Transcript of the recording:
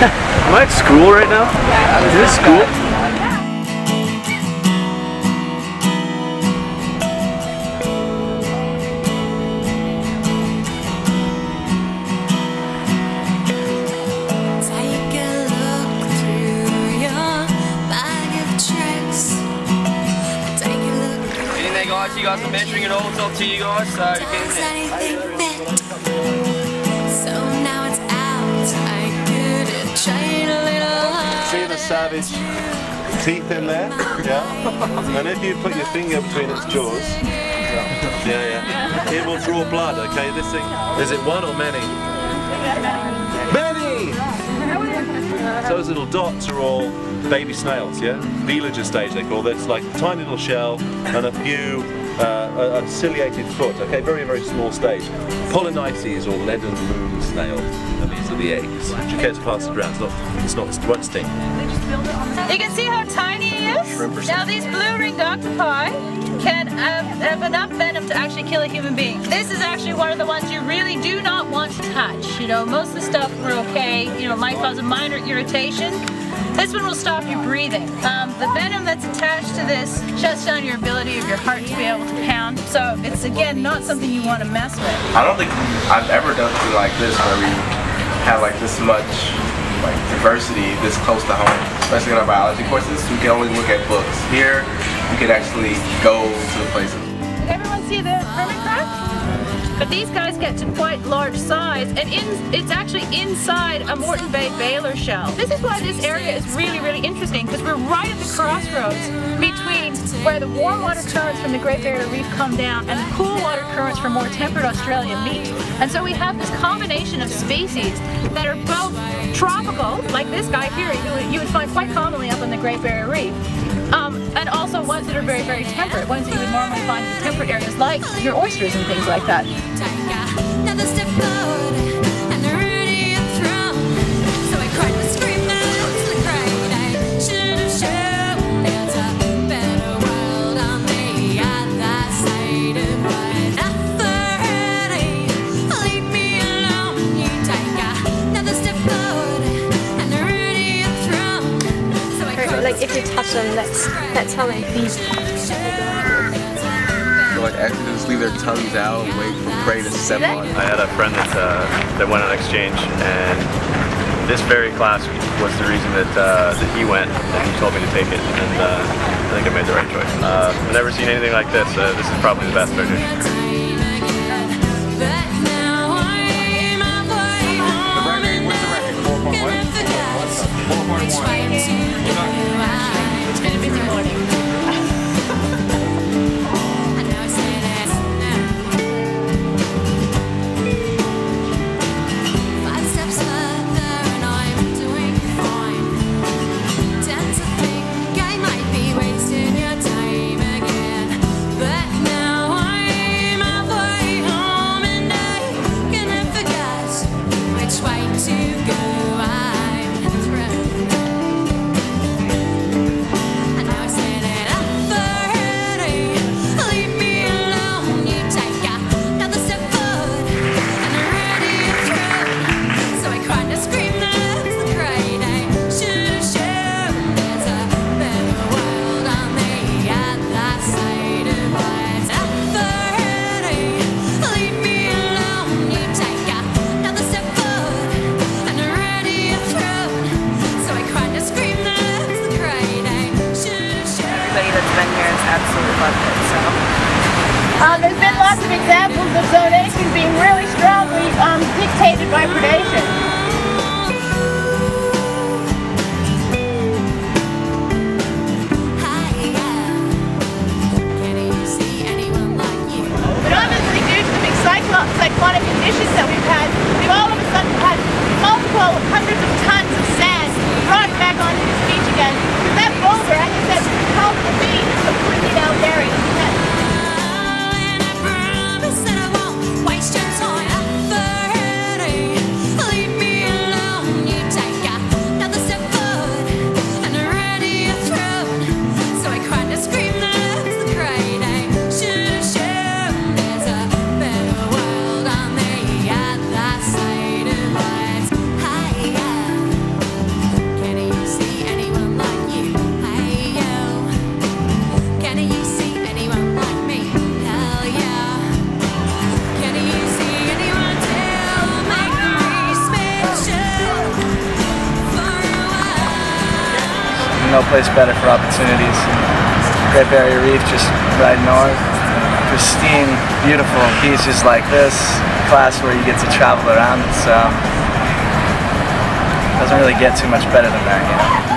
Am I at school right now? Is this school? You guys are measuring it all, it's up to you guys, so get in there. So now it's out. I could trade a little. See the savage teeth in there? Yeah. And if you put your finger between its jaws, yeah, it will draw blood, okay? This thing, is it one or many? Many! So those little dots are all baby snails, yeah? Velager stage they call this, like a tiny little shell and a few, a ciliated foot, okay? Very, very small stage. Polynices or leaden moon snail, and these are the eggs. Do you care to pass it around? It won't sting. You can see how tiny he is. Now these blue-ringed octopi can have enough venom to actually kill a human being. This is actually one of the ones you really do not want to touch. You know, most of the stuff we're okay, you know, might cause a minor irritation. This one will stop you breathing. The venom that's attached to this shuts down your ability of your heart to be able to pound. So it's, again, not something you want to mess with. I don't think I've ever done something like this where we have like this much diversity this close to home, especially in our biology courses. We can only look at books. Here, we can actually go to the places. Did everyone see the hermit crab? But these guys get to quite large size, and it's actually inside a Moreton Bay Baler shell. This is why this area is really, really interesting, because we're right at the crossroads between where the warm water currents from the Great Barrier Reef come down and the cool water currents from more temperate Australia meet. And so we have this combination of species that are both tropical, like this guy here, who you would find quite commonly up on the Great Barrier Reef, and also ones that are very, very temperate, ones that you would normally find in temperate areas like your oysters and things like that. Like if you touch them, that's how they feed. So like actually just leave their tongues out and wait for prey to step on. I had a friend that went on exchange, and this very class was the reason that he went, and he told me to take it, and I think I made the right choice. I've never seen anything like this. This is probably the best fish. There's been lots of examples of zonation being really strongly dictated by predation. But obviously due to the big cyclonic conditions that we've had, we've all of a sudden had multiple hundreds of tons of sand brought back onto this beach again. That boulder, I think that's called the beach, is completely now buried. Waste your time, leave me no place better for opportunities. Great Barrier Reef just right north. Pristine, beautiful beaches like this. Class where you get to travel around. It's doesn't really get too much better than that, you know.